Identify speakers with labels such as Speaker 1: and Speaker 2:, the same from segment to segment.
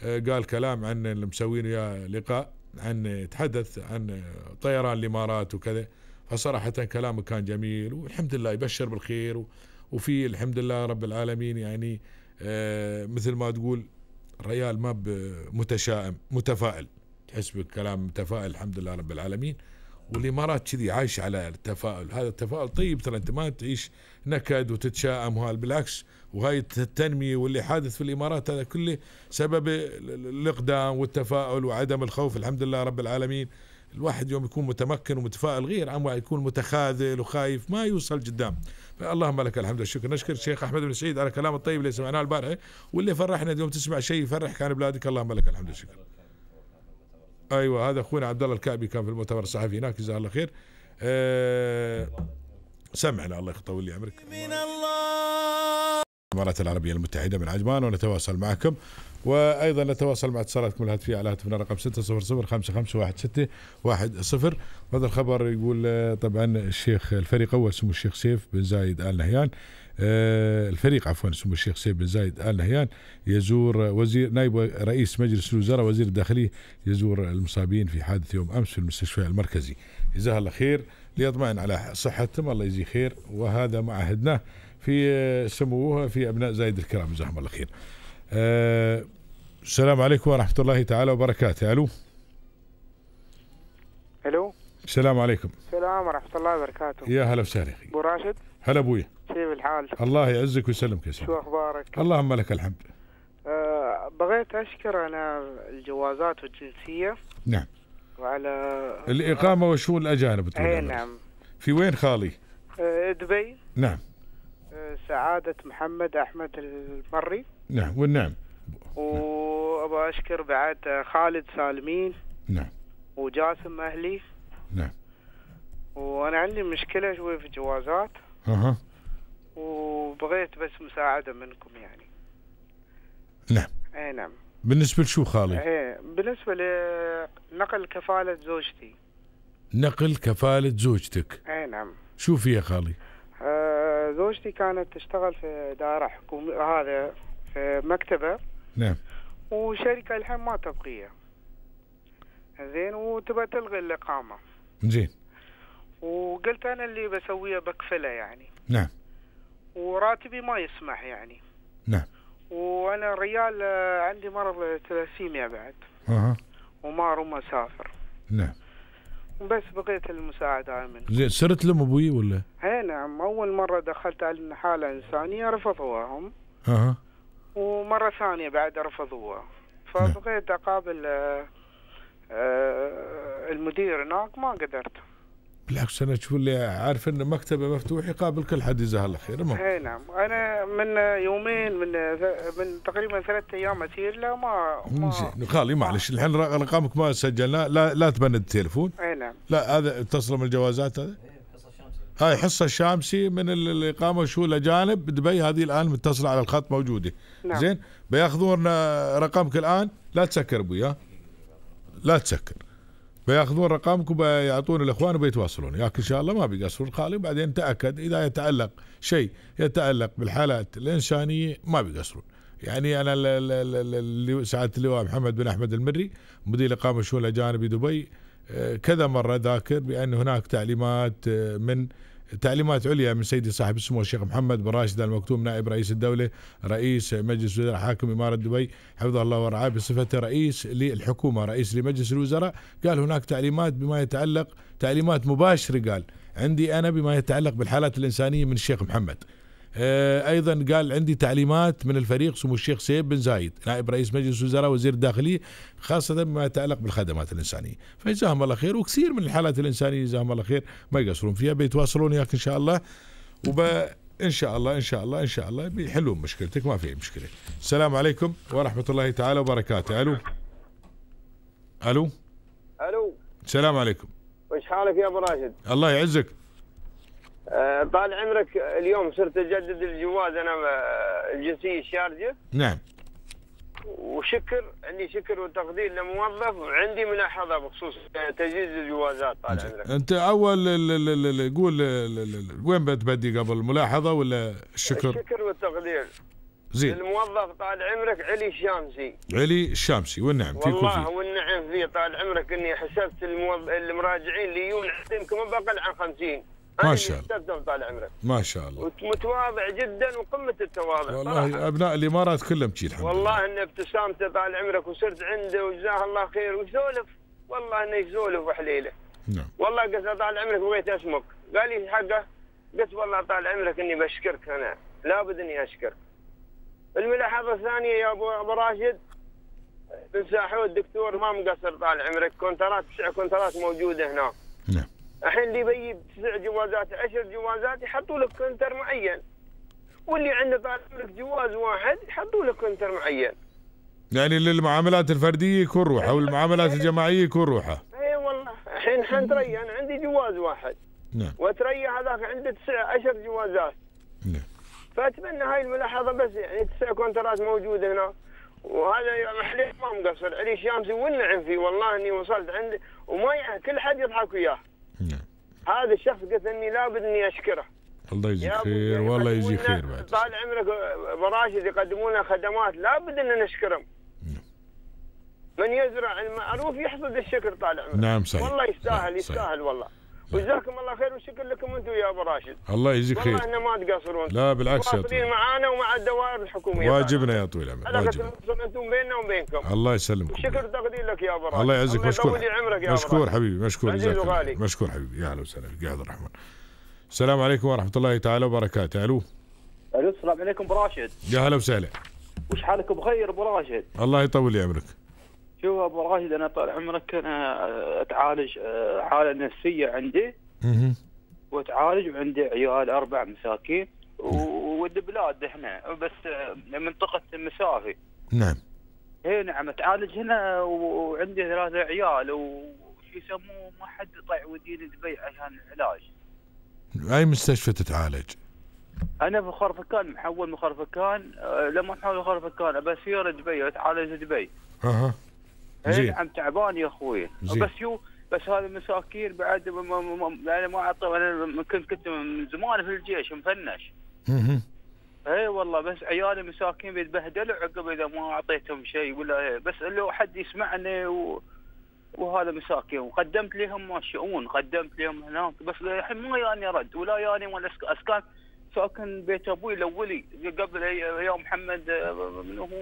Speaker 1: قال كلام عن اللي مسوين وياه لقاء، عن يتحدث عن طيران الامارات وكذا. فصراحة كلامه كان جميل، والحمد لله يبشر بالخير، وفي الحمد لله رب العالمين يعني مثل ما تقول الريال ما متشائم، متفائل، تحس بالكلام متفائل الحمد لله رب العالمين. والامارات كذي عايش على التفاؤل، هذا التفاؤل طيب، ترى انت ما تعيش نكد وتتشائم، وهذا بالعكس. وهاي التنميه واللي حادث في الامارات هذا كله سبب الاقدام والتفاؤل وعدم الخوف الحمد لله رب العالمين. الواحد يوم يكون متمكن ومتفائل غير عما يكون متخاذل وخايف ما يوصل قدام. فاللهم لك الحمد والشكر. نشكر الشيخ احمد بن سعيد على كلام الطيب اللي سمعناه البارحه، واللي فرحنا اليوم تسمع شيء يفرحك عن بلادك. اللهم لك الحمد والشكر. ايوه هذا اخونا عبد الله الكعبي كان في المؤتمر الصحفي هناك، جزاه الله خير. سمعنا الله يطول لي عمرك. الامارات العربيه المتحده من عجمان، ونتواصل معكم، وايضا نتواصل مع اتصالاتكم الهاتفيه على هاتفنا رقم 600551610. وهذا الخبر يقول طبعا الشيخ الفريق اول سمو الشيخ سيف بن زايد ال نهيان، الفريق عفوا سمو الشيخ سيف بن زايد ال نهيان يزور وزير نائب رئيس مجلس الوزراء وزير الداخليه يزور المصابين في حادث يوم امس في المستشفى المركزي. جزاه الله خير، ليطمئن على صحتهم الله يجزيه خير، وهذا ما عهدناه في سموه في ابناء زايد الكرام جزاهم الله خير. السلام عليكم ورحمه الله تعالى وبركاته. الو
Speaker 2: الو
Speaker 1: السلام عليكم.
Speaker 2: السلام ورحمه الله وبركاته.
Speaker 1: يا هلا وسهلا اخي
Speaker 2: ابو راشد.
Speaker 1: هلا ابويا،
Speaker 2: كيف الحال؟
Speaker 1: الله يعزك ويسلمك يا سيدي.
Speaker 2: شو اخبارك؟
Speaker 1: اللهم لك الحمد.
Speaker 2: بغيت اشكر انا الجوازات والجنسيه.
Speaker 1: نعم.
Speaker 2: وعلى
Speaker 1: الاقامه وشؤون الاجانب.
Speaker 2: اي نعم.
Speaker 1: في وين خالي؟
Speaker 2: دبي.
Speaker 1: نعم.
Speaker 2: سعاده محمد احمد المري.
Speaker 1: نعم والنعم.
Speaker 2: وابغى اشكر بعد خالد سالمين.
Speaker 1: نعم.
Speaker 2: وجاسم اهلي.
Speaker 1: نعم.
Speaker 2: وانا عندي مشكله شوي في الجوازات. وبغيت بس مساعده منكم يعني.
Speaker 1: نعم.
Speaker 2: اي نعم.
Speaker 1: بالنسبه لشو خالي؟
Speaker 2: ايه بالنسبه لنقل كفاله زوجتي.
Speaker 1: نقل كفاله زوجتك؟
Speaker 2: اي نعم.
Speaker 1: شو فيها خالي؟
Speaker 2: زوجتي كانت تشتغل في دائره حكوميه، هذا في مكتبه.
Speaker 1: نعم.
Speaker 2: وشركه الحين ما تبقيه. زين، وتبى تلغي الاقامه.
Speaker 1: زين.
Speaker 2: وقلت انا اللي بسويه بكفله يعني.
Speaker 1: نعم.
Speaker 2: وراتبي ما يسمح يعني.
Speaker 1: نعم.
Speaker 2: وانا ريال عندي مرض ثلاسيميا بعد. وما اروم اسافر.
Speaker 1: نعم.
Speaker 2: بس بقيت المساعدة هاي منكم.
Speaker 1: زين، صرت لهم ابوي ولا؟
Speaker 2: اي نعم، اول مرة دخلت على حالة انسانية رفضوها هم. ومرة ثانية بعد رفضوها. فبقيت اقابل المدير هناك ما قدرت.
Speaker 1: بالعكس انا تشوف اللي عارف ان مكتبه مفتوح يقابل كل حد جزاه الله خير.
Speaker 2: اي نعم، انا من يومين من تقريبا 3 ايام اسير لا ما
Speaker 1: خالي معلش الحين رقمك ما سجلناه، لا تبند التليفون.
Speaker 2: اي نعم.
Speaker 1: لا هذا اتصل من الجوازات، هذا هاي حصه الشامسي من الاقامه شو الاجانب بدبي، هذه الان متصله على الخط موجوده.
Speaker 2: نعم.
Speaker 1: زين، بياخذون رقمك الان، لا تسكر ابوي، لا تسكر، بياخذون رقمك وبيعطون الاخوان وبيتواصلون ياك ان شاء الله، ما بيقصرون خالي. وبعدين تاكد اذا يتعلق شيء يتعلق بالحالات الانسانيه ما بيقصرون. يعني انا اللي سعاده اللواء محمد بن احمد المري مدير اقامه شؤون الاجانب دبي كذا مره ذاكر بان هناك تعليمات عليا من سيدي صاحب السمو الشيخ محمد بن راشد ال مكتوم نائب رئيس الدوله رئيس مجلس الوزراء حاكم اماره دبي حفظه الله ورعاه بصفته رئيس للحكومه رئيس لمجلس الوزراء. قال هناك تعليمات بما يتعلق، تعليمات مباشره قال عندي انا بما يتعلق بالحالات الانسانيه من الشيخ محمد. ايضا قال عندي تعليمات من الفريق سمو الشيخ سيف بن زايد نائب رئيس مجلس الوزراء وزير الداخليه خاصه بما يتعلق بالخدمات الانسانيه. فجزاهم الله خير، وكثير من الحالات الانسانيه جزاهم الله خير ما يقصرون فيها، بيتواصلون وياك ان شاء الله، ان شاء الله ان شاء الله ان شاء الله بيحلون مشكلتك، ما في مشكله. السلام عليكم ورحمه الله تعالى وبركاته. الو الو
Speaker 3: الو
Speaker 1: السلام عليكم.
Speaker 3: وش حالك يا ابو راشد؟
Speaker 1: الله يعزك.
Speaker 3: طال عمرك، اليوم صرت اجدد الجواز انا الجنسيه الشارجه.
Speaker 1: نعم.
Speaker 3: وشكر، عندي شكر وتقدير لموظف، وعندي ملاحظه بخصوص تجديد الجوازات. طال عمرك
Speaker 1: انت اول قول وين بتبدي قبل الملاحظه ولا الشكر؟
Speaker 3: الشكر والتقدير.
Speaker 1: زين.
Speaker 3: الموظف طال عمرك علي الشامسي.
Speaker 1: علي الشامسي والنعم فيكم
Speaker 3: والله
Speaker 1: فيه.
Speaker 3: والنعم فيه طال عمرك، اني حسبت المراجعين اللي يجون يمكن ما بقل عن 50.
Speaker 1: ما شاء الله.
Speaker 3: حسبتهم طال عمرك.
Speaker 1: ما شاء الله.
Speaker 3: متواضع جدا وقمه التواضع.
Speaker 1: والله صراحة. ابناء الامارات كلهم شي الحمد لله.
Speaker 3: والله ان ابتسامته طال عمرك وصرت عنده وجزاه الله خير ويسولف، والله انه يسولف وحليله.
Speaker 1: نعم.
Speaker 3: والله قلت له طال عمرك بغيت اسمك، قال لي حقه، قلت والله طال عمرك اني بشكرك، انا لابد اني اشكرك. الملاحظه الثانيه يا ابو راشد، بن ساحود الدكتور ما مقصر طال عمرك، كونترات 9 كونترات موجوده هنا.
Speaker 1: نعم.
Speaker 3: الحين اللي يبي 9 جوازات 10 جوازات يحطوا لك كونتر معين، واللي عنده طال عمرك جواز واحد يحطوا لك كونتر معين.
Speaker 1: يعني للمعاملات الفرديه يكون روحه والمعاملات الجماعيه يكون روحه.
Speaker 3: اي والله الحين حنتري انا عندي جواز واحد.
Speaker 1: نعم.
Speaker 3: وتري هذاك عنده 9 10 جوازات.
Speaker 1: نعم.
Speaker 3: فاتمنى هاي الملاحظه بس، يعني 9 كونترات موجوده هنا، وهذا محلي ما مقصر علي الشامسي والنعم فيه، والله اني وصلت عنده وما كل حد يضحك وياه.
Speaker 1: نعم.
Speaker 3: هذا الشخص قلت اني لابد اني اشكره.
Speaker 1: الله يجزيك خير والله يجزيك خير بعد.
Speaker 3: طال عمرك براشد يقدمون لنا خدمات لابد ان نشكرهم. من يزرع المعروف يحصد الشكر طال عمرك.
Speaker 1: نعم صحيح.
Speaker 3: والله يستاهل.
Speaker 1: صحيح.
Speaker 3: يستاهل والله. وجزاكم الله خير وشكر لكم انتم يا ابو راشد.
Speaker 1: الله يجزيك خير.
Speaker 3: والله انه ما تقصرون.
Speaker 1: لا بالعكس يا
Speaker 3: طويل. معانا ومع الدوائر الحكوميه.
Speaker 1: واجبنا يا طويل العمر.
Speaker 3: واجبنا. انتم بيننا وبينكم.
Speaker 1: الله يسلمكم.
Speaker 3: شكر تقدير لك يا ابو راشد.
Speaker 1: الله يعزك. مشكور.
Speaker 3: مشكور
Speaker 1: حبيبي. مشكور جزاك. مشكور حبيبي. يا اهلا وسهلا فيك يا عبد الرحمن. السلام عليكم ورحمه الله تعالى وبركاته. الو.
Speaker 4: السلام عليكم ابو راشد.
Speaker 1: يا هلا وسهلا.
Speaker 4: وش حالك بخير ابو راشد؟
Speaker 1: الله يطول لي عمرك.
Speaker 4: شوف ابو راشد، انا طال عمرك انا اتعالج حاله نفسيه عندي. واتعالج وعندي عيال 4 مساكين والبلاد احنا بس منطقه المسافي.
Speaker 1: نعم.
Speaker 4: اي نعم اتعالج هنا وعندي 3 عيال وش يسموه ما حد يطيع وديني دبي عشان العلاج.
Speaker 1: اي مستشفى تتعالج؟
Speaker 4: انا في خرفكان، محول من خرفكان، لما محول خرفكان بسير دبي اتعالج دبي.
Speaker 1: اها. زين.
Speaker 4: نعم تعبان يا اخوي. بس بس هذا المساكين بعد ما اعطوا. انا كنت من زمان في الجيش مفنش. اي والله بس عيالي مساكين بيتبهدلوا عقب اذا ما اعطيتهم شيء ولا بس لو حد يسمعني وهذا مساكين، وقدمت لهم ما الشؤون، قدمت لهم هناك بس الحين ما ياني رد ولا ياني ولا اسكان. ساكن بيت ابوي الاولي قبل ايام محمد من هو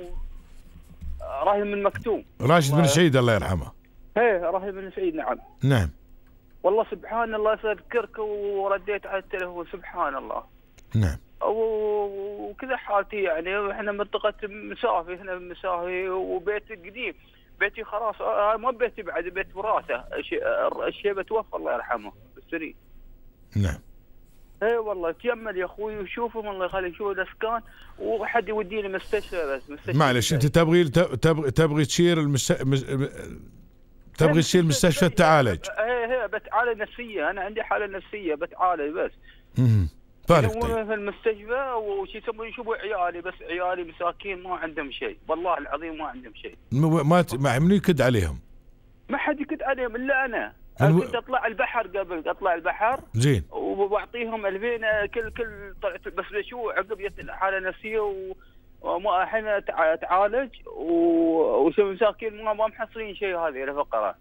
Speaker 4: راهي من مكتوم.
Speaker 1: راشد بن سعيد الله يرحمه.
Speaker 4: ايه راهي بن سعيد. نعم.
Speaker 1: نعم.
Speaker 4: والله سبحان الله اذكرك ورديت على التليفون سبحان الله.
Speaker 1: نعم.
Speaker 4: وكذا حالتي يعني احنا منطقة مسافي، هنا مسافي وبيت قديم، بيتي خلاص ما بيتي بعد بيت وراثة، الشيبة توفى الله يرحمه بالسنين.
Speaker 1: نعم.
Speaker 4: اي والله تيمل يا اخوي وشوفهم الله يخليك، شوف الاسكان وحد يوديني مستشفى بس مستشفى.
Speaker 1: معلش انت تبغي تشير تبغي تشيل المستشفى تعالج.
Speaker 4: ايه بتعالج نفسيه، انا عندي حاله نفسيه بتعالج بس.
Speaker 1: طيب.
Speaker 4: في المستشفى وش يسمون يشوفوا عيالي، بس عيالي مساكين ما عندهم شيء، والله العظيم ما عندهم شيء.
Speaker 1: ما منو يكد عليهم؟
Speaker 4: ما حد يكد عليهم الا انا. كنت اطلع البحر قبل، اطلع البحر
Speaker 1: زين
Speaker 4: وبعطيهم 2000 كل طلعت بس شو عقب جت حاله نفسيه وما الحين اتعالج وشو مساكين ما محصلين شيء. هذه الفقره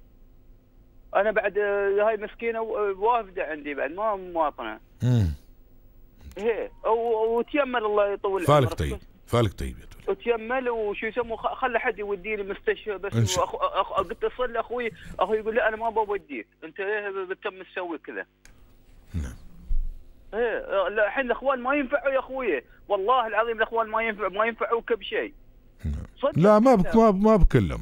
Speaker 4: انا بعد هاي مسكينه وافده عندي بعد ما مواطنه. هي وتيمل الله يطول
Speaker 1: فالك طيب. فالك طيب يا طويل.
Speaker 4: وتيمل وشو يسموه خلى حد يوديني المستشفى بس. قلت اتصل لاخوي، اخوي يقول لا انا ما بوديك، انت ايه بتم تسوي كذا.
Speaker 1: نعم.
Speaker 4: ايه الحين الاخوان ما ينفعوا يا اخوي، والله العظيم الاخوان ما ينفعوك بشيء.
Speaker 1: لا ما بكلهم. ما بكلهم.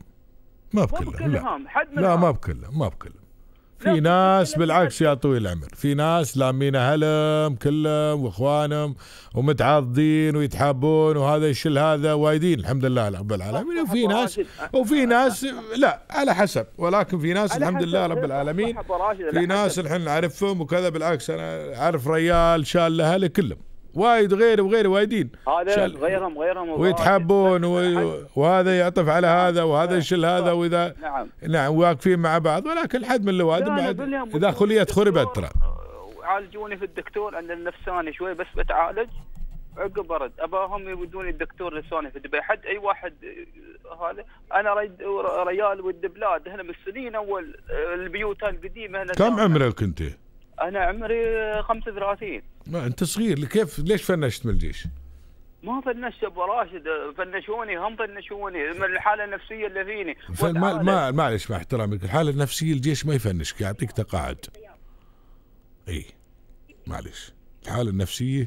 Speaker 1: لا ما بكلهم. في ناس بالعكس يا طويل العمر، في ناس لامين اهلهم كلهم واخوانهم ومتعاضدين ويتحابون وهذا يشيل هذا وايدين الحمد لله رب العالمين. وفي ناس لا على حسب، ولكن في ناس الحمد لله رب العالمين. في ناس الحين نعرفهم وكذا، بالعكس انا اعرف ريال شال لاهله كلهم وايد وغيره وايدين.
Speaker 4: هذا غيرهم
Speaker 1: ويتحابون وهذا يعطف على هذا وهذا يشيل هذا واذا نعم واقفين مع بعض، ولكن الحد من الوادم بعد اذا خليت خربت ترى.
Speaker 4: عالجوني في الدكتور عند النفساني شوي بس بتعالج عقب برد اباهم يودوني الدكتور لساني في دبي. حد اي واحد هذا انا ريال ود بلاد هنا من السنين اول البيوت القديمه هنا.
Speaker 1: كم عمرك انت؟
Speaker 4: انا عمري 35.
Speaker 1: ما انت صغير، كيف ليش فنشت من الجيش؟
Speaker 4: ما فنشت ابو راشد، فنشوني هم فنشوني من الحاله النفسيه اللي فيني.
Speaker 1: معلش مع احترامك، الحاله النفسيه الجيش ما يفنشك، يعطيك تقاعد. اي معلش الحاله النفسيه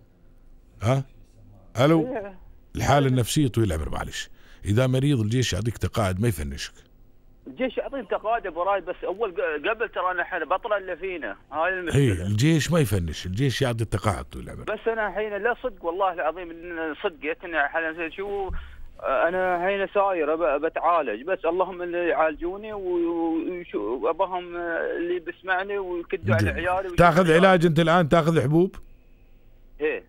Speaker 1: الو الحاله النفسيه طويل العمر. معلش اذا مريض الجيش يعطيك تقاعد ما يفنشك.
Speaker 4: الجيش يعطيني تقاعد ابو رايد، بس اول قبل ترى انا بطل اللي فينا هاي المشكله.
Speaker 1: الجيش ما يفنش، الجيش يعطي التقاعد طول العمر.
Speaker 4: بس انا الحين لا صدق والله العظيم صدق جتني شو انا الحين ساير بتعالج، بس اللهم اللي يعالجوني وابهم اللي بيسمعني ويكدوا على عيالي.
Speaker 1: تاخذ علاج انت الان؟ تاخذ حبوب؟
Speaker 4: ايه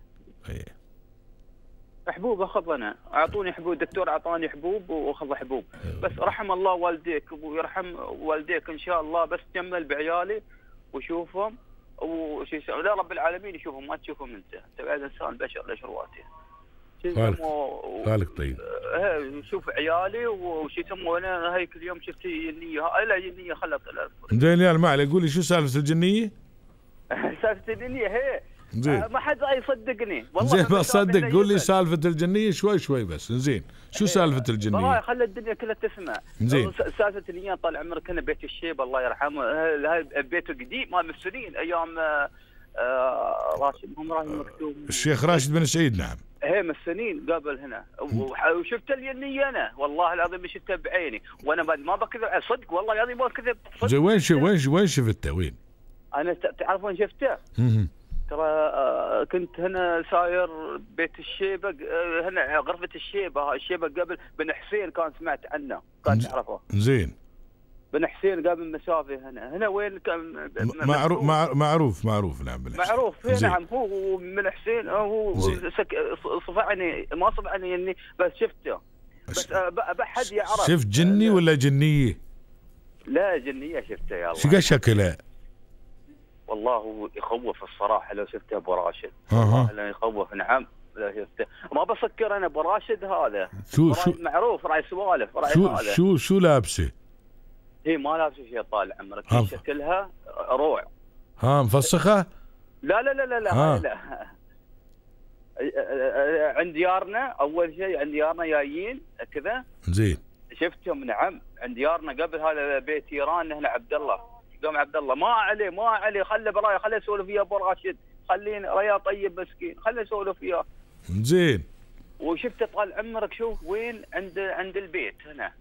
Speaker 4: حبوب اخذ انا، اعطوني حبوب، الدكتور اعطاني حبوب واخذ حبوب. بس رحم الله والديك ويرحم والديك ان شاء الله، بس تجمل بعيالي وشوفهم لا رب العالمين يشوفهم، ما تشوفهم انت بعد انسان بشر لشرواتي.
Speaker 1: خالك طيب.
Speaker 4: شوف عيالي وش يسموا. انا هيك اليوم شفت النيه لا النيه خلت
Speaker 1: زين يا ما عليك، قولي شو سالفه الجنيه؟
Speaker 4: سالفه الجنيه هي ما حد يصدقني والله.
Speaker 1: زين ما صدق، قول لي سالفه الجنيه شوي بس. زين شو سالفه الجنيه؟
Speaker 4: والله خلى الدنيا كلها تسمع.
Speaker 1: زين
Speaker 4: سالفه النيه طال عمرك انا بيت الشيب الله يرحمه، هاي بيته قديم مال مسنين ايام راشد هم راهي مكتوب
Speaker 1: الشيخ راشد بن سعيد. نعم
Speaker 4: هي من سنين قبل هنا، وشفت الينيه انا والله العظيم شفتها بعيني، وانا ما بكذب صدق والله العظيم ما بكذب.
Speaker 1: زين وين شفته؟ وين؟
Speaker 4: انا تعرف وين شفته؟ ترى كنت هنا ساير بيت الشيبه هنا غرفه الشيبه قبل بن حسين، كان سمعت عنه كان تعرفه.
Speaker 1: زين
Speaker 4: بن حسين قبل مسافه هنا وين كان
Speaker 1: معروف نعم بن حسين
Speaker 4: معروف. نعم هو من حسين هو صفعني ما صفعني اني بس شفته، بس بحد يعرف.
Speaker 1: شفت جني ولا جنيه؟
Speaker 4: لا جنيه شفته يا الله.
Speaker 1: شو شكله؟
Speaker 4: والله هو يخوف الصراحه لو شفته ابو راشد. والله يخوف. نعم لو شفته ما بسكر انا ابو راشد هذا.
Speaker 1: شو
Speaker 4: معروف راي سوالف راي
Speaker 1: هذا. شو لابسه؟
Speaker 4: هي ما لابسه شيء طال عمرك، شكلها روع.
Speaker 1: مفسخه؟
Speaker 4: لا لا عند ديارنا اول شيء، عند ديارنا جايين كذا.
Speaker 1: زين
Speaker 4: شفتهم. نعم عند ديارنا قبل هذا بيت ايران هنا عبد الله قام عبد الله ما عليه خله برايه، خله يسولف وياه ابو راشد، خليني ريا طيب مسكين خله يسولف وياه. زين وشفته طال عمرك شوف وين عند البيت هنا.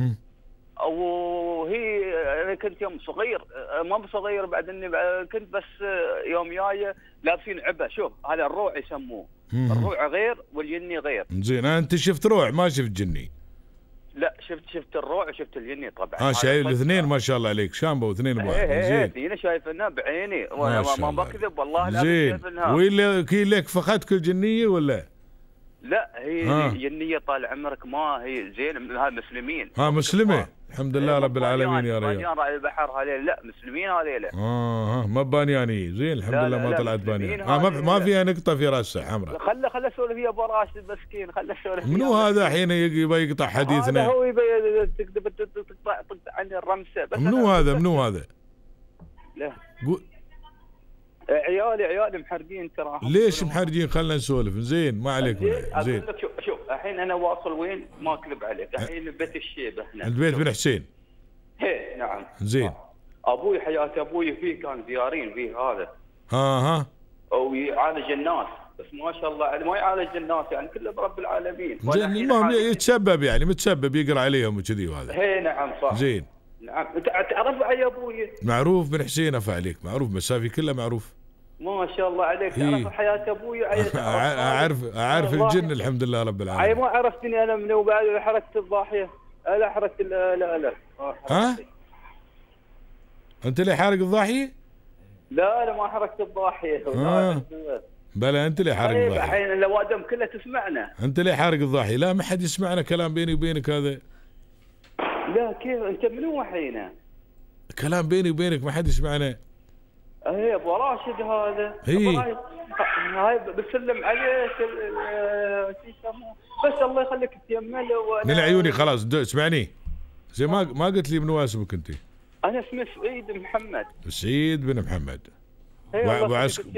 Speaker 4: وهي انا كنت يوم صغير ما بصغير بعد اني كنت بس يوم جايه لابسين عبه. شوف هذا الروع يسموه. الروع غير والجني غير.
Speaker 1: زين انت شفت روع ما شفت جني؟
Speaker 4: لا شفت الروع وشفت الجني طبعا.
Speaker 1: شايف الاثنين ما شاء الله عليك، شامبو اثنين بواحد.
Speaker 4: زين انا شايفنها بعيني وانا ما بكذب والله العظيم شايفنها.
Speaker 1: وين لك فخذك الجنيه ولا؟
Speaker 4: لا هي جنيه طال عمرك ما هي زين. هاي مسلمين.
Speaker 1: مسلمه الحمد لله رب العالمين يا ريال.
Speaker 4: بانيان راعي البحر هذيل لا مسلمين هذيل.
Speaker 1: ما بانياني. زين الحمد لله ما طلعت بانيان. ما فيها نقطه في راسه حمراء.
Speaker 4: خله اسولف ويا ابو راشد مسكين، خله اسولف.
Speaker 1: منو هذا الحين يبغى يقطع حديثنا؟
Speaker 4: هذا هو يبغى تقطع عن الرمسه. بس
Speaker 1: منو هذا؟
Speaker 4: لا عيالي محرقين ترى.
Speaker 1: ليش محرقين؟ خلنا نسولف. زين ما عليك.
Speaker 4: زين شوف الحين انا واصل وين ما اكذب عليك. الحين بيت الشيبه هنا
Speaker 1: البيت بن حسين.
Speaker 4: نعم.
Speaker 1: زين
Speaker 4: ابوي حياه ابوي فيه كان زيارين فيه هذا. ويعالج الناس، بس ما شاء الله ما يعالج الناس يعني كله برب العالمين.
Speaker 1: زين المهم يتسبب يعني متسبب يقرا عليهم وكذي وهذا.
Speaker 4: نعم صح.
Speaker 1: زين
Speaker 4: نعم تعرف علي ابوي؟
Speaker 1: معروف بن حسين افا عليك، معروف مسافي كله معروف.
Speaker 4: ما شاء الله عليك. تعرف حياة ابوي.
Speaker 1: اعرف الجن الحمد لله رب العالمين.
Speaker 4: ما عرفتني انا من بعد حركت الضاحيه. لا حركت لا
Speaker 1: انت اللي حارق الضاحيه؟
Speaker 4: لا انا ما حركت الضاحيه.
Speaker 1: بلا انت اللي حارق الضاحيه.
Speaker 4: الحين الاوادم كلها تسمعنا.
Speaker 1: انت اللي حارق الضاحيه. لا ما حد يسمعنا كلام بيني وبينك هذا.
Speaker 4: لا كيف انت منو وحينا؟
Speaker 1: كلام بيني وبينك ما حد يسمعنا.
Speaker 4: ايه ابو راشد هذا.
Speaker 1: اي
Speaker 4: هاي بسلم عليه شو يسموه، بس الله يخليك تيمل.
Speaker 1: من عيوني خلاص اسمعني زي ما قلت لي منو اسمك انت؟
Speaker 4: انا اسمي سعيد محمد.
Speaker 1: سعيد بن محمد.
Speaker 4: ابو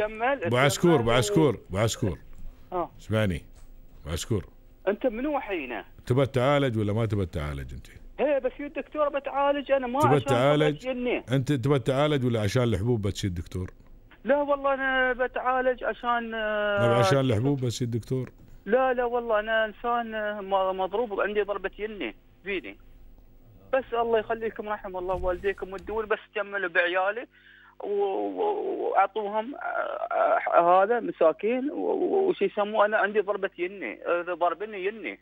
Speaker 1: عسكور اسمعني ابو عسكور،
Speaker 4: انت منو حينه؟
Speaker 1: تبى تعالج ولا ما تبى تعالج انت؟
Speaker 4: ايه بس يا دكتور بتعالج انا، ما
Speaker 1: تبى تعالج انت؟ تبى تعالج ولا عشان الحبوب بتصير دكتور؟
Speaker 4: لا والله انا بتعالج عشان
Speaker 1: عشان الحبوب بتصير دكتور؟
Speaker 4: لا والله انا انسان مضروب، عندي ضربة يني فيني، بس الله يخليكم رحم الله والديكم والدول، بس كملوا بعيالي واعطوهم هذا مساكين وش يسموه. انا عندي ضربة يني، ضربني يني.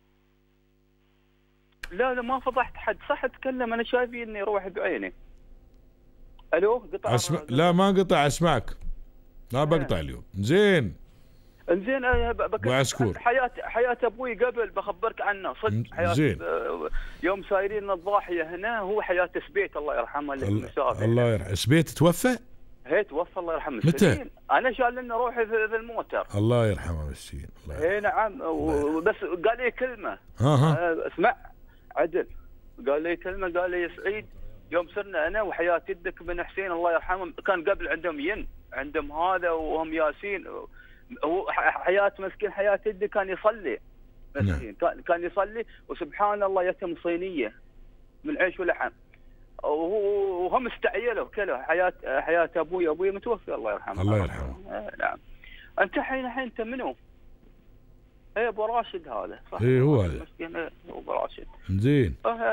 Speaker 4: لا ما فضحت حد، صح اتكلم، انا شايف يني روح بعيني. الو قطع
Speaker 1: لا ما قطع، اسمعك ما بقطع اليوم. زين
Speaker 4: ابو
Speaker 1: عسكور،
Speaker 4: حياة ابوي قبل بخبرك عنه صدق.
Speaker 1: زين
Speaker 4: يوم سايرين الضاحية هنا، هو حياة سبيت الله يرحمه
Speaker 1: الله يرحمه. سبيت توفى؟
Speaker 4: هي توفى الله يرحمه.
Speaker 1: متى؟
Speaker 4: انا شال لنا روحي في الموتر.
Speaker 1: الله يرحمه مسكين.
Speaker 4: اي نعم. بس قال لي كلمة اسمع عدل، قال لي كلمة، قال لي يا سعيد يوم صرنا انا وحياة يدك بن حسين الله يرحمه، كان قبل عندهم عندهم هذا وهم ياسين، هو حياة مسكين حياة يدك كان يصلي مسكين، كان يصلي وسبحان الله يتم صينية من عيش ولحم، وهم استعيلوا كله. حياة ابوي متوفي الله يرحمه.
Speaker 1: الله يرحمه.
Speaker 4: نعم. انت الحين انت منو؟ ايه ابو راشد هذا صح؟
Speaker 1: ايه هو هذا
Speaker 4: مسكين. ابو راشد.
Speaker 1: زين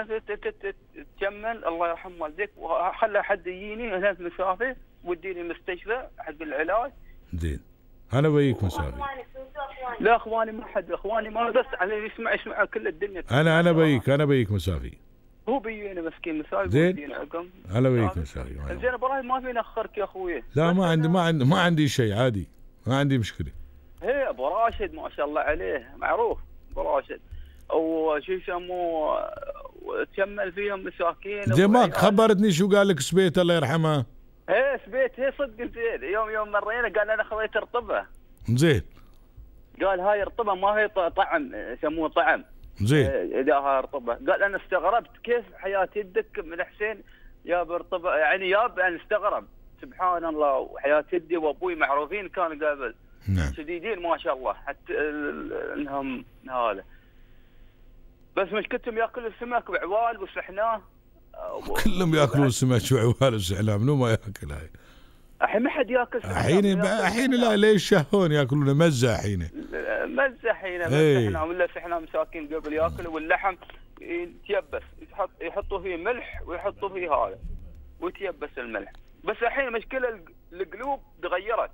Speaker 4: تكمل الله يرحم والديك، وخلى حد يجيني هنا في مسافه وديني مستشفى حق العلاج.
Speaker 1: زين انا بيك مسافي.
Speaker 4: لا اخواني ما حد، اخواني ما بس على يسمع كل الدنيا.
Speaker 1: انا بيك مسافي.
Speaker 4: هو بيجينا مسكين مسافي.
Speaker 1: زين انا بيك مسافي.
Speaker 4: زين ابراهيم ما في ناخرك يا اخوي.
Speaker 1: لا ما عندي شيء، عادي ما عندي مشكله.
Speaker 4: هي ابو راشد ما شاء الله عليه معروف ابو راشد، وشو يسموه تكمل فيهم مساكين.
Speaker 1: زين ما خبرتني شو قال لك سبيت الله يرحمه؟
Speaker 4: ايه سبيت، هي صدق زين. يوم مرينا قال انا خذيت رطبه.
Speaker 1: زين
Speaker 4: قال هاي رطبه ما هي طعم، يسموه طعم.
Speaker 1: زين
Speaker 4: اذا هاي رطبه، قال انا استغربت كيف حياة يدك من حسين يا برطبه، يعني انا استغرب سبحان الله. وحياة يدي وابوي معروفين كانوا قبل.
Speaker 1: نعم.
Speaker 4: شديدين ما شاء الله، حتى انهم هذا، بس مشكلتهم ياكلوا السمك وعوال وسحناه.
Speaker 1: كلهم ياكلون السمك وعوال وسحناه، منو ما ياكل هاي؟
Speaker 4: الحين ما حد ياكل سمك.
Speaker 1: الحين لا ليش شهون ياكلون مزه الحين.
Speaker 4: مزه الحين ولا سحناه مساكين قبل ياكلوا، واللحم يتيبس، يحطوا فيه ملح ويحطوا فيه هذا ويتيبس الملح. بس الحين مشكله القلوب تغيرت.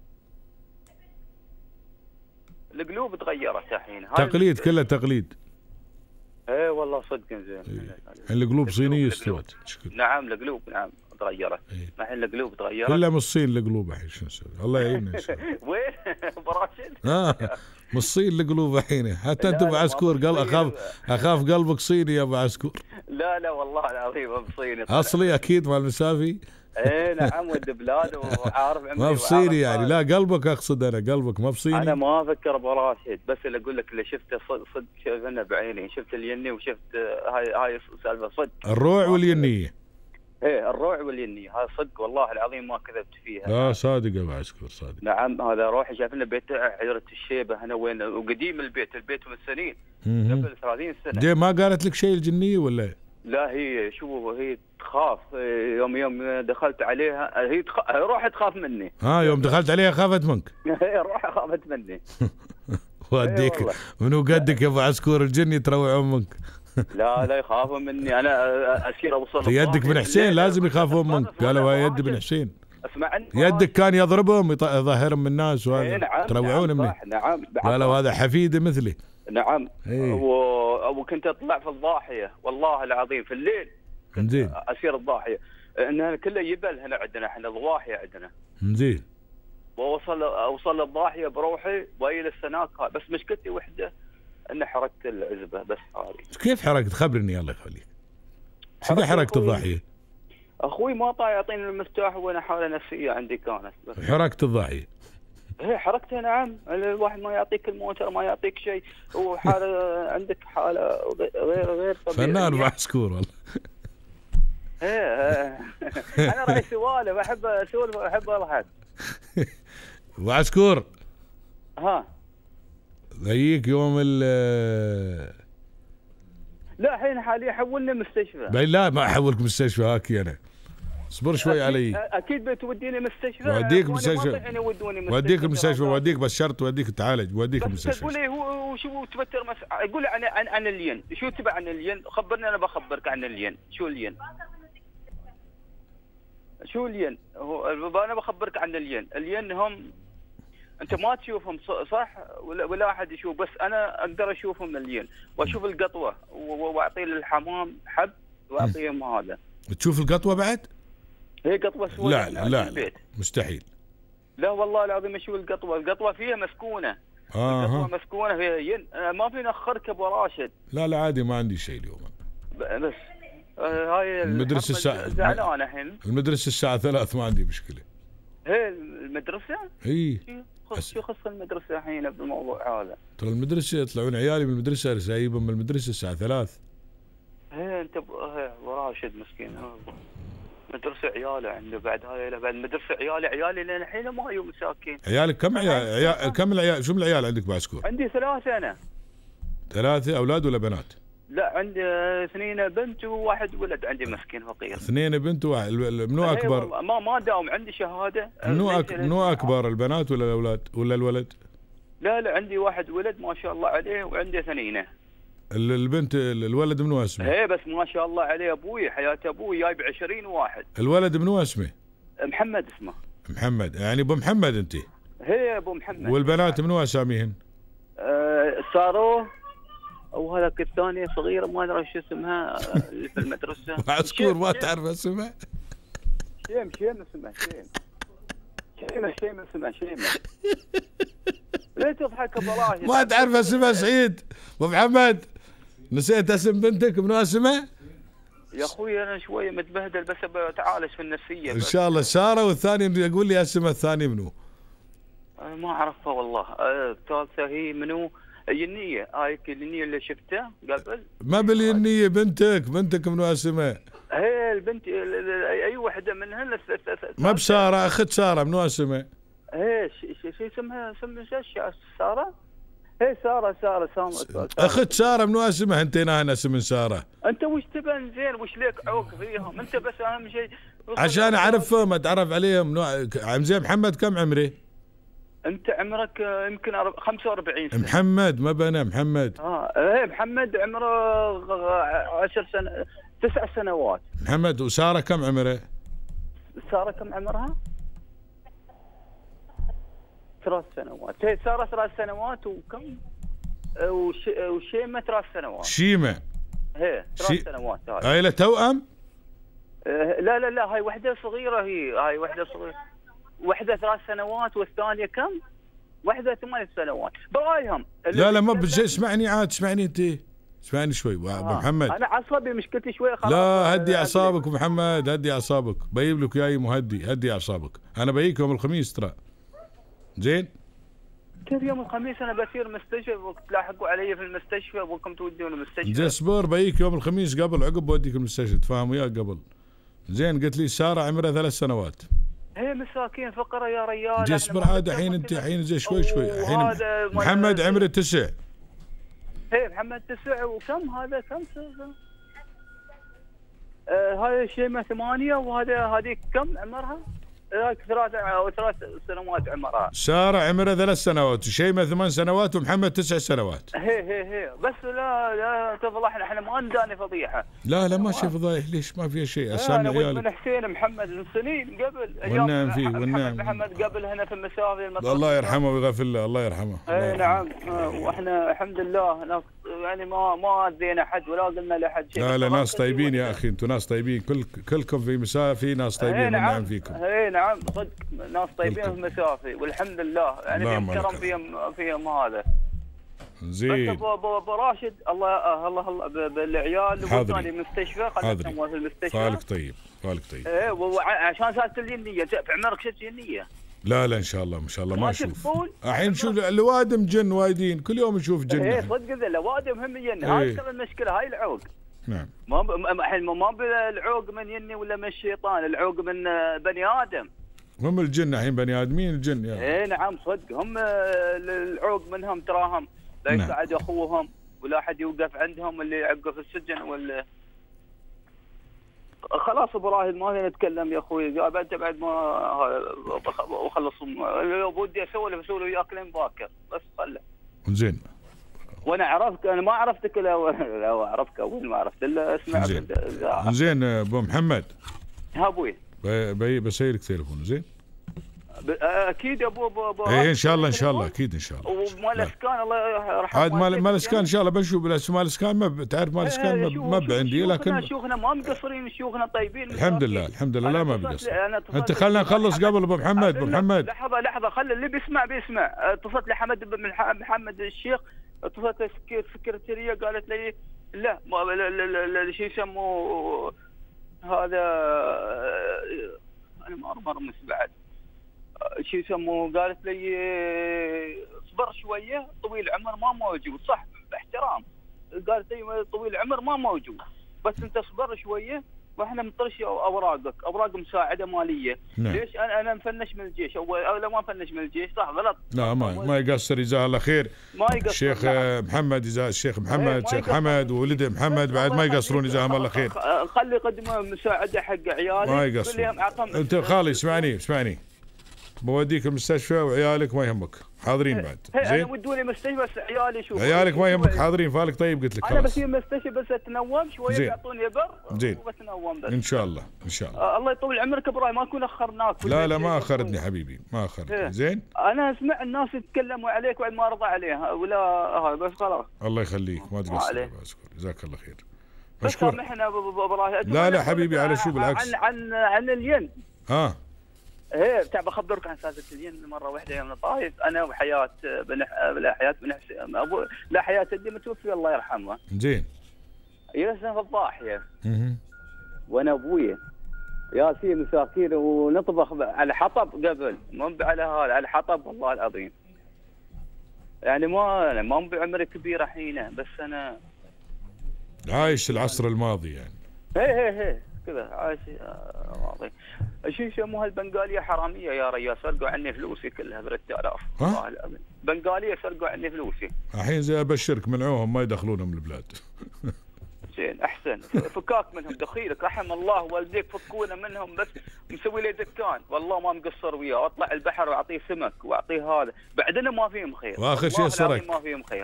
Speaker 4: القلوب تغيرت الحين.
Speaker 1: تقليد، كله تقليد.
Speaker 4: ايه والله صدق زين.
Speaker 1: القلوب صينيه استوت.
Speaker 4: نعم القلوب نعم تغيرت. الحين القلوب تغيرت.
Speaker 1: كلها من الصين القلوب الحين، شو نسوي؟ الله يعيننا.
Speaker 4: وين ابو راشد؟
Speaker 1: من الصين القلوب الحين. حتى انت ابو عسكور اخاف قلبك صيني يا ابو عسكور.
Speaker 4: لا والله العظيم ابو صيني
Speaker 1: اصلي اكيد مال مسافي.
Speaker 4: ايه نعم ود بلاد وعارف عمري.
Speaker 1: ما بصيني يعني، لا قلبك اقصد انا، قلبك ما بصيني.
Speaker 4: انا ما افكر ابو راشد، بس اللي اقول لك اللي شفته صدق شفنا بعيني، شفت اليني وشفت هاي سالفه صدق.
Speaker 1: الروع والينيه.
Speaker 4: ايه الروع والينيه هذا صدق والله العظيم ما كذبت فيها.
Speaker 1: لا صادق يا ابو عسكر صادق.
Speaker 4: نعم هذا روحي شاف لنا بيت حجره الشيبه هنا وين، وقديم البيت من سنين قبل 30 سنه.
Speaker 1: ليه ما قالت لك شيء الجنيه ولا؟
Speaker 4: لا هي شو هي تخاف. يوم دخلت عليها هي روح تخاف مني.
Speaker 1: يوم دخلت عليها خافت منك؟
Speaker 4: روح خافت مني.
Speaker 1: وديك منو قدك يا ابو عسكور، الجن تروعون منك.
Speaker 4: لا يخافون مني، انا اسير اوصل.
Speaker 1: يدك بن حسين لازم يخافون منك، قالوا هاي يد بن حسين.
Speaker 4: اسمعني
Speaker 1: يدك كان يضربهم يظهرهم من الناس وهذا.
Speaker 4: نعم
Speaker 1: تروعون منه.
Speaker 4: نعم
Speaker 1: قالوا هذا حفيده مثلي.
Speaker 4: نعم. وكنت اطلع في الضاحيه والله العظيم في الليل.
Speaker 1: زين.
Speaker 4: اسير الضاحيه انها كلها يبل هنا عندنا، احنا ضواحيه عندنا.
Speaker 1: زين.
Speaker 4: اوصل الضاحيه بروحي وايل السناك، بس مشكلتي وحده ان حركت العزبه بس هذه.
Speaker 1: كيف حركت؟ خبرني الله يخليك. شو حركت الضاحيه؟
Speaker 4: اخوي ما طاع يعطيني المفتاح وانا حاله نفسيه عندي كانت بس.
Speaker 1: حركت الضحيه.
Speaker 4: هي حركتها نعم، الواحد ما يعطيك الموتر ما يعطيك شيء، وحاله عندك حاله غير طبيعيه.
Speaker 1: فنان ابو عسكور والله.
Speaker 4: ايه انا راعي سوالف، احب اسولف واحب اضحك.
Speaker 1: ابو عسكور
Speaker 4: ها
Speaker 1: ذيك يوم
Speaker 4: لا الحين حاليا حولني مستشفى.
Speaker 1: لا ما احولك مستشفى، هاكي انا اصبر شوي علي.
Speaker 4: اكيد بتوديني مستشفى.
Speaker 1: وديك مستشفى، وديك المستشفى، وديك بس شرط وديك تعالج، وديك المستشفى.
Speaker 4: تقول لي هو شو تبتر يقول لي عن الين، شو تبع عن الين؟ خبرني انا بخبرك عن الين. شو الين؟ شو الين؟ هو انا بخبرك عن الين هم انت ما تشوفهم صح ولا احد يشوف، بس انا اقدر اشوفهم الين واشوف القطوه واعطي للحمام حب واعطيهم هذا.
Speaker 1: تشوف القطوه بعد؟
Speaker 4: هي قطوه سوداء.
Speaker 1: لا مستحيل.
Speaker 4: لا والله العظيم اشوف القطوه فيها مسكونه. القطوه مسكونه فيها ين، ما فينا نخرك ابو راشد.
Speaker 1: لا عادي ما عندي شيء اليوم.
Speaker 4: بس هاي
Speaker 1: المدرسه الساعه
Speaker 4: زعلانه الحين.
Speaker 1: المدرسه الساعه 3 ما عندي مشكله.
Speaker 4: هي المدرسه؟
Speaker 1: اي
Speaker 4: شو خص المدرسه الحين بالموضوع هذا؟
Speaker 1: ترى المدرسه يطلعون عيالي من المدرسه سايبهم من المدرسه الساعه 3.
Speaker 4: هي انت ابو راشد مسكين مدرسه عياله عنده بعد هاي بعد مدرسه عيالي لين الحين ما يوم مساكين.
Speaker 1: عيالك كم عيال كم العيال؟ شو من العيال عندك بعسكور؟
Speaker 4: عندي 3 انا.
Speaker 1: 3 اولاد ولا بنات؟
Speaker 4: لا عندي 2 بنت وواحد ولد، عندي مسكين فقير.
Speaker 1: 2 بنت وواحد. منو اكبر؟
Speaker 4: ما داوم عندي شهاده.
Speaker 1: منو اكبر البنات ولا الاولاد ولا الولد؟
Speaker 4: لا عندي واحد ولد ما شاء الله عليه، وعندي 2.
Speaker 1: البنت الولد منو اسمه؟
Speaker 4: ايه بس ما شاء الله عليه ابوي حياه ابوي جايب 20 واحد.
Speaker 1: الولد منو اسمه؟
Speaker 4: محمد اسمه.
Speaker 1: محمد يعني ابو محمد انت؟
Speaker 4: هي ابو محمد.
Speaker 1: والبنات منو اساميهن؟
Speaker 4: سارو وهذاك الثانيه صغيره ما ادري شو اسمها اللي في المدرسه.
Speaker 1: عسكور ما تعرف اسمها؟
Speaker 4: شيم اسمها شيم اسمها ليه تضحك ابو راشد؟
Speaker 1: ما تعرف اسمها سعيد؟ ابو محمد نسيت اسم بنتك منو اسمها؟
Speaker 4: يا اخوي انا شويه متبهدل بس بتعالج في النفسيه.
Speaker 1: ان شاء الله ساره، والثاني يقول لي اسمها الثاني منو؟
Speaker 4: ما اعرفها والله. الثالثه هي منو؟ الينيه. هايك الينيه اللي شفتها قبل.
Speaker 1: ما بالينيه بنتك منو اسمها؟
Speaker 4: هي البنت اي وحده منهن.
Speaker 1: ما بساره، اخت ساره منو اسمها؟
Speaker 4: هي شو اسمها؟ ساره؟ هي ساره
Speaker 1: اخت ساره منو اسمها؟ انتينا اسم ساره.
Speaker 4: انت وش تبن زين وش ليك عوق فيهم؟ انت بس اهم شيء
Speaker 1: عشان اعرفهم اتعرف عليهم. زين محمد كم عمري؟
Speaker 4: انت عمرك يمكن 45 سنه.
Speaker 1: محمد ما بنا محمد.
Speaker 4: ايه محمد عمره 10 سنة 9 سنوات.
Speaker 1: محمد. وساره كم عمره؟
Speaker 4: ساره كم عمرها؟ 3 سنوات. هي ساره 3 سنوات وكم؟ وشيمه 3 سنوات.
Speaker 1: شيمه
Speaker 4: هي 3 سنوات.
Speaker 1: هاي توأم؟
Speaker 4: لا هاي وحده صغيره. هاي وحده صغيره. وحده 3 سنوات والثانيه كم؟ وحده 8 سنوات. برايهم.
Speaker 1: لا ما اسمعني عاد، اسمعني انت، اسمعني شوي ابو محمد.
Speaker 4: انا عصبي مشكلتي شوي خلاص.
Speaker 1: لا هدي اعصابك ابو محمد، هدي اعصابك. بجيب لك جاي مهدي، هدي اعصابك. انا بجيك يوم الخميس ترى. زين؟
Speaker 4: كيف يوم الخميس؟ انا بصير مستشفى وتلاحقوا علي في المستشفى وكم تودوني المستشفى.
Speaker 1: زين اصبر، بجيك يوم الخميس قبل عقب بوديك المستشفى، تفهم وياك قبل. زين قلت لي ساره عمرها 3 سنوات.
Speaker 4: هي مساكين فقره يا ريال.
Speaker 1: اصبر عاد الحين انت الحين زي شوي الحين محمد عمره 9.
Speaker 4: هي محمد 9 وكم هذا كم سنة؟ هذا شيمة 8 وهذا هذيك كم عمرها؟ هاك 3 سنوات عمرها.
Speaker 1: سارة عمرها 3 سنوات وشيمة 8 سنوات ومحمد 9 سنوات.
Speaker 4: هي بس لا تفضحنا، احنا ما نداني فضيحة.
Speaker 1: لا ما شي فضايح، ليش ما فيها شيء؟ اسامي عيالك.
Speaker 4: من حسين محمد من سنين قبل.
Speaker 1: والنعم فيه والنعم.
Speaker 4: محمد قبل هنا في المسافة
Speaker 1: الله يرحمه ويغفر له، الله يرحمه.
Speaker 4: اي نعم. واحنا الحمد لله ناس يعني ما اذينا احد ولا قلنا لاحد شيء.
Speaker 1: لا ناس طيبين يا اخي، انتم ناس طيبين، كلكم في مسافي ناس طيبين. والنعم فيكم.
Speaker 4: نعم صدق ناس طيبين في مسافي والحمد لله، يعني فيهم كرم فيهم هذا.
Speaker 1: زين.
Speaker 4: بس ابو راشد الله بالعيال والثاني المستشفى خليتهم في المستشفى.
Speaker 1: فالك طيب
Speaker 4: ايه وعشان سالت لي النيه في عمرك شفت النيه؟
Speaker 1: لا ان شاء الله ما اشوف الحين. شو الوادم جن وايدين كل يوم نشوف جن.
Speaker 4: ايه صدق الوادم هم جن. هاي المشكله هاي العوق.
Speaker 1: نعم.
Speaker 4: الحين ما بالعوق من يني ولا من الشيطان، العوق من بني ادم.
Speaker 1: هم الجن الحين بني ادمين الجن يعني.
Speaker 4: ايه نعم صدق هم العوق منهم تراهم لا يساعد اخوهم ولا احد يوقف عندهم اللي يعقوا في السجن ولا. خلاص ابو راهد ما نتكلم يا اخوي بعد ما اخلص ودي اسولف وياك لين باكر بس خله.
Speaker 1: زين.
Speaker 4: وانا عرفتك، انا ما عرفتك لا اعرفك اول ما عرفت الا اسمع.
Speaker 1: زين ابو محمد.
Speaker 4: ها ابوي
Speaker 1: بسيرك تليفون. زين
Speaker 4: اكيد يا ابو
Speaker 1: ايه ان شاء الله اكيد ان شاء الله.
Speaker 4: ومال اسكان الله يرحمه
Speaker 1: عاد مال اسكان ان شاء الله بنشوف. بس مال اسكان ما تعرف مال اسكان ما عندي، لكن
Speaker 4: شيوخنا ما مقصرين، شيوخنا طيبين
Speaker 1: الحمد لله لا ما بقصر. انت خلينا نخلص قبل ابو محمد.
Speaker 4: لحظه خلي اللي بيسمع. اتصلت لحمد بن محمد الشيخ، اتصلت السكرتيريه قالت لي لا شو يسموه هذا انا ما ارمس بعد شو يسموه. قالت لي اصبر شويه طويل العمر ما موجود. صح باحترام قالت لي طويل العمر ما موجود بس انت اصبر شويه واحنا بنطرش اوراق مساعده ماليه.
Speaker 1: نعم.
Speaker 4: ليش انا مفنش من الجيش او لا ما مفنش من الجيش؟ صح غلط؟
Speaker 1: لا ما يقصر جزاه الله خير.
Speaker 4: ما يقصر
Speaker 1: الشيخ محمد الشيخ محمد شيخ حمد وولده محمد بعد ما يقصرون جزاهم الله خير.
Speaker 4: خلي يقدموا مساعده حق عيالي
Speaker 1: ما يقصرون. انت خالي اسمعني بوديك المستشفى وعيالك ما يهمك حاضرين بعد.
Speaker 4: زين انا ودوني مستشفى بس عيالي شوف
Speaker 1: عيالك ما يهمك حاضرين. فالك طيب قلت لك
Speaker 4: انا بس المستشفى بس اتنوم شويه يعطوني بر
Speaker 1: زين
Speaker 4: وبتنوم بس
Speaker 1: ان شاء الله
Speaker 4: الله يطول عمرك ابراهيم ما نكون اخرناك.
Speaker 1: لا ما اخرتني حبيبي ما اخرتني. زين انا
Speaker 4: اسمع الناس يتكلموا عليك وعد ما ارضى عليها ولا بس خلاص.
Speaker 1: الله يخليك ما تقصر جزاك الله خير.
Speaker 4: مشكور. سامحنا ابو ابراهيم.
Speaker 1: لا حبيبي على شو بالعكس.
Speaker 4: عن الين.
Speaker 1: ايه
Speaker 4: تعب اخبرك عن سالفه الين. مره واحده يوم طايف انا وحياه حياه بن حسين لا حياه جدي متوفي الله يرحمه.
Speaker 1: زين.
Speaker 4: جلسنا في الضاحيه وانا ابويا ياسين مساكين ونطبخ على حطب قبل مو على هذا على حطب والله العظيم. يعني ما بعمري كبير الحين بس انا
Speaker 1: عايش العصر الماضي يعني.
Speaker 4: هي كذا عايش ماضي. شو يسموها البنغاليه حراميه يا ريال سرقوا عني فلوسي كلها 3000. والله العظيم بنغاليه سرقوا عني فلوسي.
Speaker 1: الحين زي ابشرك منعوهم ما يدخلونهم البلاد.
Speaker 4: زين احسن فكاك منهم دخيلك رحم الله والديك فكونا منهم بس مسوي لي دكان والله ما مقصر وياه اطلع البحر واعطيه سمك واعطيه هذا بعدين ما فيهم خير.
Speaker 1: واخر شيء سرق
Speaker 4: ما فيهم خير.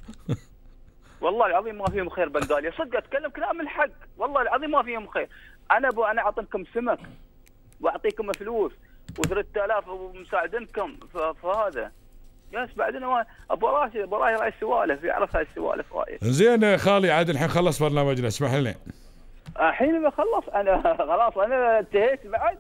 Speaker 4: والله العظيم ما فيهم خير بنغالية صدق اتكلم كلام الحق والله العظيم ما فيهم خير. انا اعطيكم سمك واعطيكم فلوس و3000 ومساعدينكم فهذا ياس بعدين ابو راشد هاي السوالف يعرف هاي السوالف وايد.
Speaker 1: زين خالي عاد الحين خلص برنامجنا اسمح لنا.
Speaker 4: الحين ما خلص انا خلاص انا انتهيت بعد.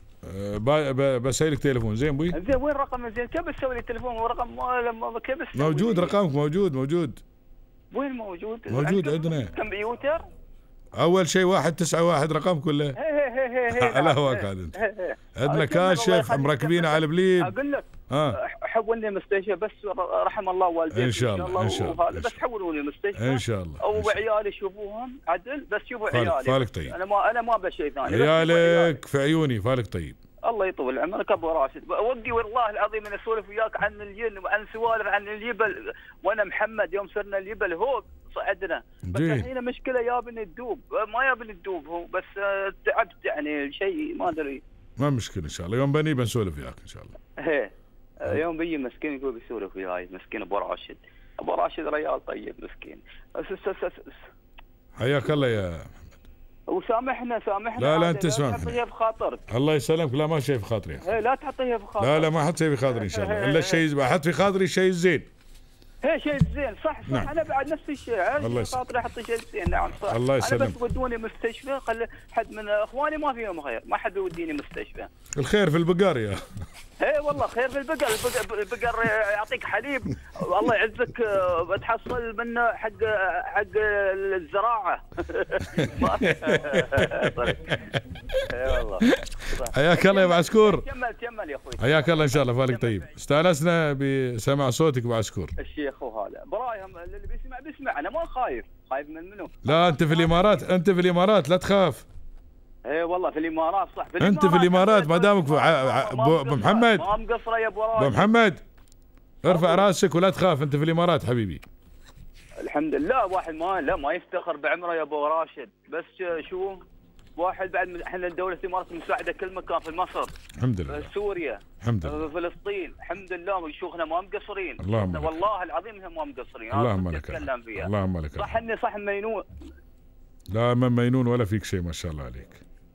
Speaker 1: بسوي لك تليفون. زين ابوي.
Speaker 4: زين وين رقم زين كيف بتسوي لي تليفون ورقم كيف
Speaker 1: موجود رقمك موجود.
Speaker 4: وين موجود
Speaker 1: عندنا
Speaker 4: كمبيوتر.
Speaker 1: اول شيء 191 رقم كله.
Speaker 4: هي
Speaker 1: لا هو هذا انت عندنا كاشف مركبينه على البليد.
Speaker 4: اقول لك حولني مستشفى بس رحم الله والديك
Speaker 1: ان شاء الله
Speaker 4: بس حولوني مستشفى
Speaker 1: ان شاء الله
Speaker 4: او عيالي يشوفوهم عدل بس شوفوا عيالي.
Speaker 1: فالك طيب.
Speaker 4: انا ما بشيء ثاني.
Speaker 1: عيالك في عيوني. فالك طيب.
Speaker 4: الله يطول عمرك ابو راشد. ودي والله العظيم انا اسولف وياك عن الجن وعن سوالف عن الجبل وانا محمد يوم صرنا الجبل هوق صعدنا بس الحين مشكله يابني الدوب ما يابني الدوب هو بس تعبت يعني شيء ما ادري.
Speaker 1: ما مشكله ان شاء الله يوم بنسولف وياك ان شاء الله.
Speaker 4: يوم بيجي مسكين يقول بيسولف وياي مسكين ابو راشد ريال طيب مسكين.
Speaker 1: حياك الله يا
Speaker 4: وسامحنا
Speaker 1: لا انت سامحنا.
Speaker 4: تحطيها في خاطرك.
Speaker 1: الله يسلمك. لا ما شيء في خاطري.
Speaker 4: لا تحطيها في خاطرك.
Speaker 1: لا ما احط شيء في خاطري ان شاء الله الا الشيء احط في خاطري الشيء الزين.
Speaker 4: هي شيء زين صح.
Speaker 1: نعم.
Speaker 4: انا بعد نفس الشيء.
Speaker 1: الله
Speaker 4: خاطري احط شيء زين. نعم صح.
Speaker 1: الله يسلمك.
Speaker 4: انا بس ودوني مستشفى، قال حد من اخواني ما فيهم خير، ما حد يوديني مستشفى.
Speaker 1: الخير في البقر يا.
Speaker 4: اي والله خير في البقر. البقر يعطيك حليب الله يعزك، بتحصل منه حق الزراعه. اي والله.
Speaker 1: حياك الله يا ابو عسكور.
Speaker 4: تجمل يا اخوي.
Speaker 1: حياك الله ان شاء الله. فالك طيب. استانسنا بسمع صوتك ابو عسكور.
Speaker 4: الشيخ وهذا برايهم اللي بيسمع انا ما خايف من منو؟
Speaker 1: لا انت في الامارات، انت في الامارات لا تخاف.
Speaker 4: اي والله في الامارات صح.
Speaker 1: انت في الامارات ما دامك ابو محمد.
Speaker 4: ما مقصره يا ابو راشد.
Speaker 1: ابو محمد ارفع راسك ولا تخاف، انت في الامارات حبيبي.
Speaker 4: الحمد لله. واحد ما يفتخر بعمره يا ابو راشد، بس شو واحد بعد احنا دوله الامارات مساعده كل مكان، في مصر
Speaker 1: الحمد لله،
Speaker 4: سوريا
Speaker 1: الحمد لله،
Speaker 4: فلسطين الحمد لله. شيوخنا ما مقصرين.
Speaker 1: اللهم لك.
Speaker 4: والله العظيم هم ما مقصرين.
Speaker 1: اللهم لك. اللهم لك.
Speaker 4: صح اني صح مينون.
Speaker 1: لا ما مينون ولا فيك شيء، ما شاء الله عليك.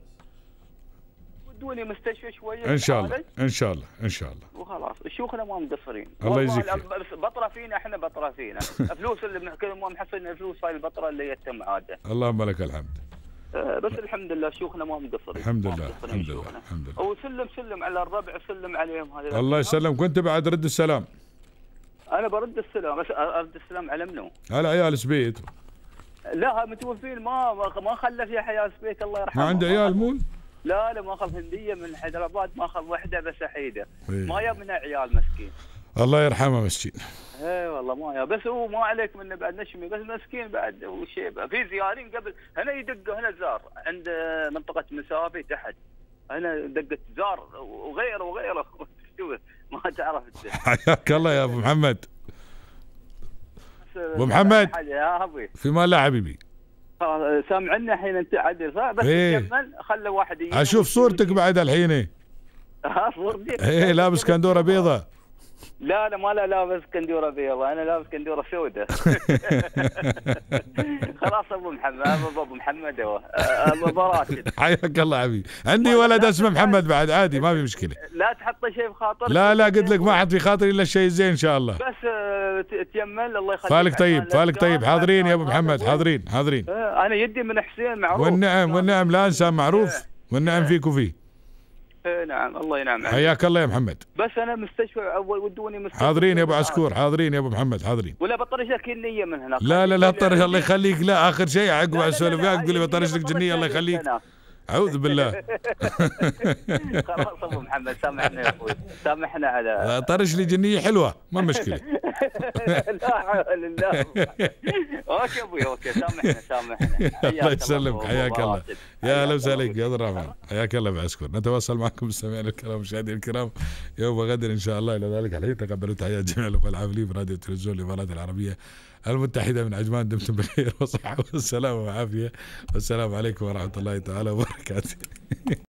Speaker 4: ودوني مستشفى شويه
Speaker 1: ان شاء الله ان شاء الله ان شاء الله.
Speaker 4: وخلاص شيوخنا ما مقصرين.
Speaker 1: الله يجزيك.
Speaker 4: بطره فينا، احنا بطره فينا. فلوس اللي ما محصلين الفلوس هاي البطره اللي يتم عاده.
Speaker 1: اللهم لك الحمد.
Speaker 4: بس الحمد لله شيوخنا ما مقصرين.
Speaker 1: الحمد لله الحمد لله الحمد لله.
Speaker 4: وسلم على الربع، سلم عليهم هذا.
Speaker 1: الله يسلمك. وانت بعد رد السلام.
Speaker 4: انا برد السلام، بس ارد السلام على منو؟
Speaker 1: على عيال سبيت.
Speaker 4: لا متوفين، ما خلف يا عيال سبيت الله يرحمه.
Speaker 1: ما عنده عيال مول؟
Speaker 4: لا ما خلف هنديه من حيدراباد، ما خلف وحده بس وحيده.
Speaker 1: إيه.
Speaker 4: ما ياب منها عيال مسكين.
Speaker 1: الله يرحمه مسكين.
Speaker 4: اي والله ما ياب، بس هو ما عليك منه بعد نشمي، بس مسكين بعد وشيبه. في زيارين قبل هنا يدقوا، هنا زار عند منطقه مسافي تحت، هنا دقت زار وغيره شوف ما تعرف انت.
Speaker 1: حياك الله يا ابو محمد. ابو محمد
Speaker 4: يا ابوي
Speaker 1: في مال الله حبيبي.
Speaker 4: سامعنا الحين انت عدل صح؟ بس كمل خلى واحد يجي.
Speaker 1: اشوف صورتك بعد الحين.
Speaker 4: صورتي؟
Speaker 1: ايه لابس كندوره بيضة.
Speaker 4: لا ما لابس كندوره بيضة، انا لابس كندوره سوداء. خلاص ابو محمد ابو راشد.
Speaker 1: حياك الله حبيبي. عندي ولد اسمه محمد بعد، عادي ما في مشكله.
Speaker 4: لا تحط شيء بخاطرك.
Speaker 1: لا قلت لك ما احط في خاطري الا الشيء الزين ان شاء الله.
Speaker 4: بس تيمل الله يخليك.
Speaker 1: فالك طيب حاضرين يا ابو محمد، حاضرين.
Speaker 4: انا يدي من حسين معروف.
Speaker 1: والنعم لا انسان معروف، والنعم فيك وفيه.
Speaker 4: نعم الله ينعم عليك.
Speaker 1: حياك الله يا محمد.
Speaker 4: بس انا مستشفى اول ودوني مستشفى.
Speaker 1: حاضرين يا ابو عسكور، حاضرين يا ابو محمد، حاضرين.
Speaker 4: ولا بطرش لك النية من هناك.
Speaker 1: لا طرش الله يخليك. لا اخر شيء عقب السولف وياك تقول لي بطرش لك جنيه الله يخليك. اعوذ بالله.
Speaker 4: خلاص ابو محمد سامحنا يا اخوي، سامحنا على
Speaker 1: طرش لي جنيه حلوه ما مشكله.
Speaker 4: لا حول الله. اوكي ابوي اوكي سامحنا.
Speaker 1: الله يسلمك. حياك الله. يا اهلا وسهلا يا عبد الرحمن. حياك الله بعسكر. نتواصل معكم مستمعينا الكرام مشاهدينا الكرام يوم غد ان شاء الله. الى ذلك الحين تقبلوا تحيات جميع الاخوه العاملين براديو التلفزيون الامارات العربيه المتحده من عجمان. دمتم بخير وصحه والسلامه وعافيه، والسلام عليكم ورحمه الله تعالى وبركاته.